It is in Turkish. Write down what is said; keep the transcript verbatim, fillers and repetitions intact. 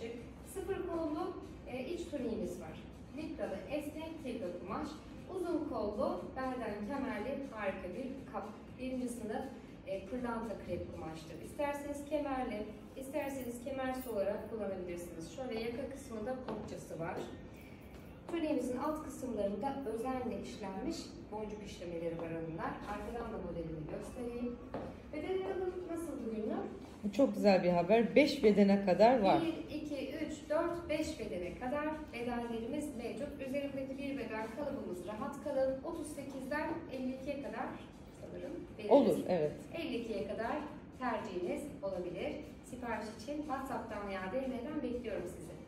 açık. Sıfır kollu e, iç tuniğimiz var. Likralı esnek tigre kumaş. Uzun kollu, belden kemerli harika bir kap. Birinci sınıf e, pırlanta krep kumaştır. İsterseniz kemerli, isterseniz kemersiz olarak kullanabilirsiniz. Şöyle yaka kısmında kopçası var. Tuniğimizin alt kısımlarında özenle işlenmiş boncuk işlemeleri var hanımlar. Arkadan da modelini göstereyim. Beden aralığım nasıl Gülnur? Bu çok güzel bir haber. beş bedene kadar var. bir, iki, üç, dört, beş bedene kadar bedenlerimiz mevcut. Üzerimdeki bir beden kalıbımız rahat kalın. otuz sekizden elli ikiye kadar sanırım. Beliriniz. Olur, evet. elli ikiye kadar tercihiniz olabilir. Sipariş için WhatsApp'tan veya D M'den bekliyorum sizi.